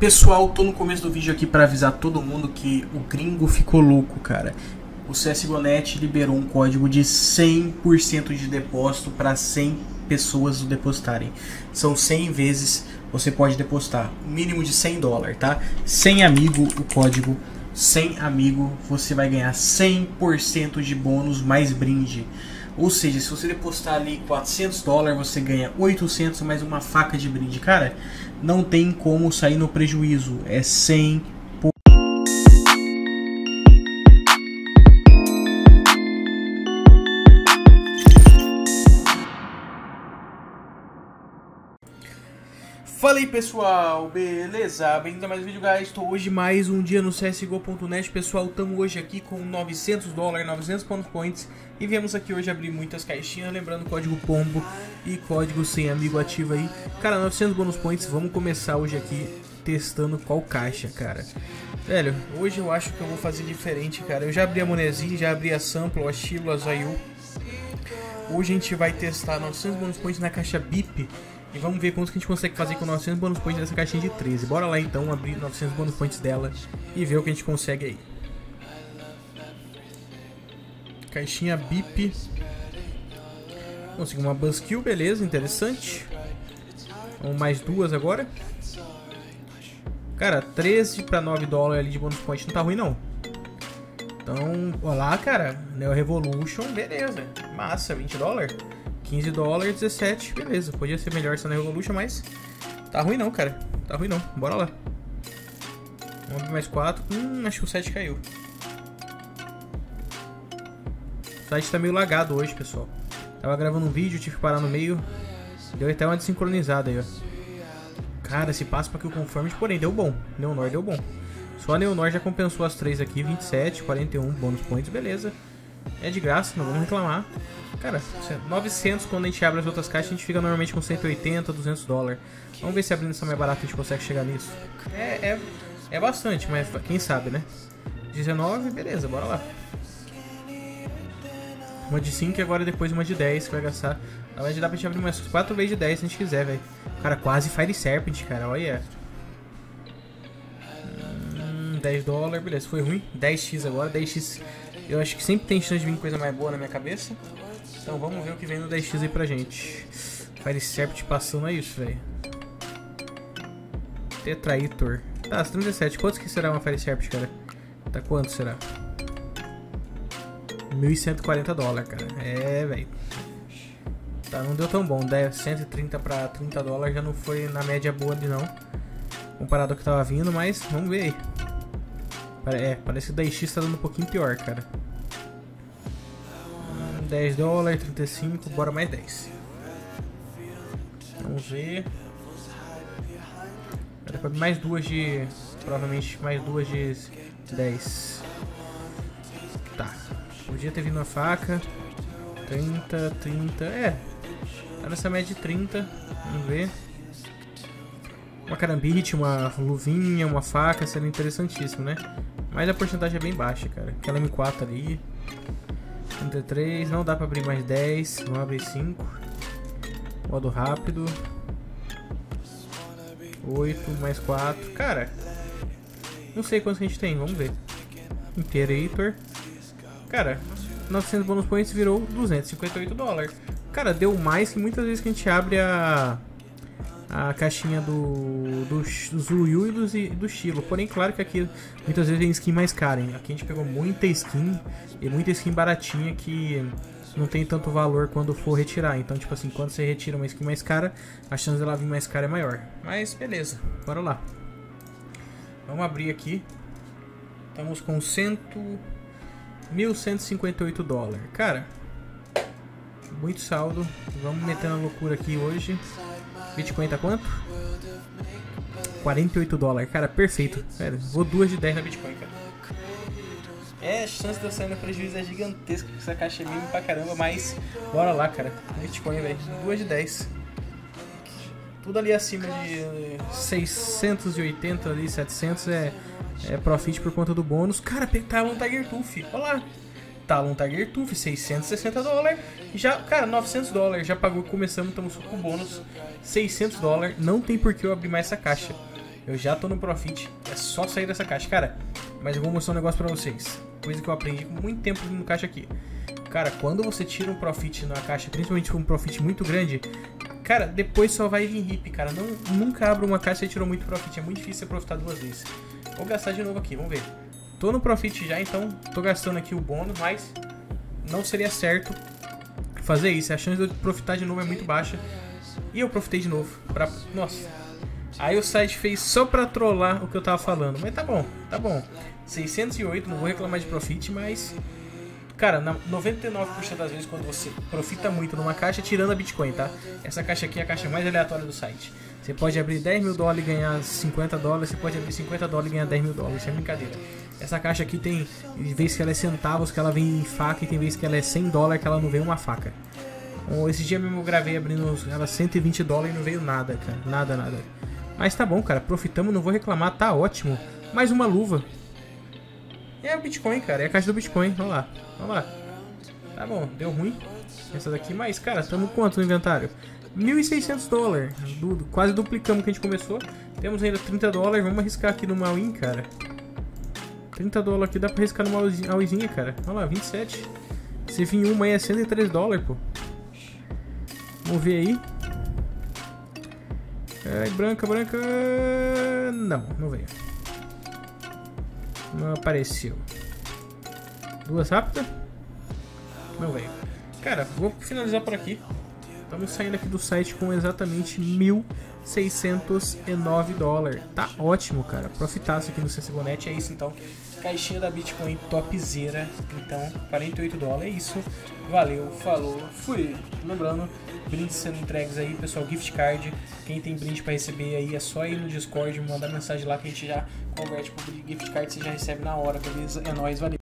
Pessoal, tô no começo do vídeo aqui para avisar todo mundo que o gringo ficou louco, cara. O CSGO.net liberou um código de 100% de depósito para 100 pessoas depositarem. São 100 vezes você pode depositar, mínimo de $100, tá? 100 amigo, o código 100 amigo, você vai ganhar 100% de bônus mais brinde. Ou seja, se você depositar ali $400, você ganha 800 mais uma faca de brinde. Cara, não tem como sair no prejuízo. É 100%. Fala aí pessoal, beleza? Bem-vindo a mais um vídeo, guys. Estou hoje mais um dia no CSGO.net. Pessoal, estamos hoje aqui com $900, 900 pontos points. E viemos aqui hoje abrir muitas caixinhas. Lembrando, código POMBO e código sem amigo ativo aí. Cara, 900 bônus points. Vamos começar hoje aqui testando qual caixa, cara. Velho, hoje eu acho que eu vou fazer diferente, cara. Eu já abri a Monesi, já abri a Sample, a Shilo, a Zayu. Hoje a gente vai testar 900 bônus points na caixa BIP. E vamos ver quanto que a gente consegue fazer com 900 bônus points dessa caixinha de 13. Bora lá então abrir 900 bônus points dela e ver o que a gente consegue aí. Caixinha BIP. Consegui uma Buzzkill, beleza, interessante. Vamos mais duas agora. Cara, 13 para $9 ali de bônus point não tá ruim não. Então, olha lá, cara. Neo Revolution, beleza. Massa, $20. $15, 17, beleza. Podia ser melhor essa Neo Revolution, mas tá ruim não, cara. Tá ruim não, bora lá. Vamos abrir mais 4. Acho que o 7 caiu. O site tá meio lagado hoje, pessoal. Tava gravando um vídeo, tive que parar no meio. Deu até uma desincronizada aí, ó. Cara, esse passo pra que o Confirmed, porém, deu bom. Neonor deu bom. Só a Neonor já compensou as 3 aqui. 27, 41 bônus points, beleza. É de graça, não vamos reclamar. Cara, 900 quando a gente abre as outras caixas, a gente fica normalmente com 180, $200. Vamos ver se abrindo essa mais barata a gente consegue chegar nisso. É bastante, mas quem sabe, né? 19, beleza, bora lá. Uma de 5 e agora depois uma de 10 que vai gastar. Na verdade dá pra gente abrir umas 4 vezes de 10 se a gente quiser, velho. Cara, quase Fire Serpent, cara, olha. $10, beleza, foi ruim. 10x agora, 10x. Eu acho que sempre tem chance de vir coisa mais boa na minha cabeça. Então vamos ver o que vem no 10x aí pra gente. Fire Serpent passando é isso, velho. Tetraitor. Tá, 37. Quantos que será uma Fire Serpent, cara? Tá quanto será? $1.140, cara. É, velho. Tá, não deu tão bom. 130 pra $30 já não foi na média boa ali não. Comparado ao que tava vindo, mas vamos ver aí. Parece que o 10x tá dando um pouquinho pior, cara. $10, 35, bora mais 10. Vamos ver. Mais duas de... Provavelmente mais duas de 10. Tá. Podia ter vindo uma faca. 30, 30. Tá nessa média de 30. Vamos ver. Uma carambite, uma luvinha, uma faca. Seria interessantíssimo, né? Mas a porcentagem é bem baixa, cara. Aquela M4 ali. 33, não dá pra abrir mais 10. Vamos abrir 5. Modo rápido. 8, mais 4. Cara, não sei quantos que a gente tem, vamos ver. Imperator. Cara, 900 bônus points virou $258. Cara, deu mais que muitas vezes que a gente abre a caixinha do Zuyu e do Shilo. Porém, claro que aqui muitas vezes tem skin mais cara, hein? Aqui a gente pegou muita skin e muita skin baratinha que não tem tanto valor quando for retirar. Então, tipo assim, quando você retira uma skin mais cara, a chance dela vir mais cara é maior. Mas beleza, bora lá. Vamos abrir aqui. Estamos com $1.158. Cara, muito saldo. Vamos meter na loucura aqui hoje. Bitcoin tá quanto? $48. Cara, perfeito. Sério, vou 2 de 10 na Bitcoin, cara. A chance de eu sair no prejuízo é gigantesca. Essa caixa é mínima pra caramba, mas bora lá, cara. Bitcoin, velho. 2 de 10. Tudo ali acima de 680, ali, 700 é profit por conta do bônus. Cara, Talon Tiger Tooth. Olha lá. Talon Tiger Tooth, $660. Já, cara, $900. Já pagou, começamos, estamos com bônus. $600. Não tem por que eu abrir mais essa caixa. Eu já tô no Profit. É só sair dessa caixa. Cara, mas eu vou mostrar um negócio pra vocês. Coisa que eu aprendi com muito tempo no caixa aqui. Cara, quando você tira um Profit na caixa, principalmente com um Profit muito grande, cara, depois só vai vir RIP, cara. Nunca abra uma caixa e tirou muito Profit. É muito difícil você profitar 2 vezes. Vou gastar de novo aqui, vamos ver. Tô no Profit já, então tô gastando aqui o bônus, mas não seria certo fazer isso. A chance de eu profitar de novo é muito baixa. E eu profitei de novo. Nossa. Aí o site fez só pra trollar o que eu tava falando. Mas tá bom, tá bom. 608, não vou reclamar de Profit, mas... Cara, 99% das vezes quando você profita muito numa caixa, tirando a Bitcoin, tá? Essa caixa aqui é a caixa mais aleatória do site. Você pode abrir 10 mil dólares e ganhar 50 dólares, você pode abrir 50 dólares e ganhar 10 mil dólares, isso é brincadeira. Essa caixa aqui tem vezes que ela é centavos, que ela vem em faca, e tem vezes que ela é 100 dólares, que ela não vem uma faca. Esse dia mesmo eu gravei abrindo ela 120 dólares e não veio nada, cara, nada. Mas tá bom, cara, profitamos, não vou reclamar, tá ótimo. Mais uma luva. É o Bitcoin, cara, é a caixa do Bitcoin, vamos lá. Tá bom, deu ruim essa daqui, mas, cara, estamos quanto no inventário? 1.600 dólares, quase duplicamos que a gente começou. Temos ainda 30 dólares, vamos arriscar aqui numa all-in, cara. 30 dólares aqui, dá pra arriscar numa all-inzinha, cara. Olha lá, 27. Se vir uma aí é 103 dólares, pô. Vamos ver aí. Branca. Não veio. Não apareceu. Duas rápidas? Não veio. Cara, vou finalizar por aqui. Estamos saindo aqui do site com exatamente 1.609 dólares. Tá ótimo, cara. Profitaço aqui no CSGO.net. É isso, então. Caixinha da Bitcoin topzera. Então, 48 dólares. É isso. Valeu, falou, fui. Lembrando, brindes sendo entregues aí, pessoal. Gift card. Quem tem brinde pra receber aí é só ir no Discord, mandar mensagem lá que a gente já converte pro gift card. Você já recebe na hora, beleza? É nóis, valeu.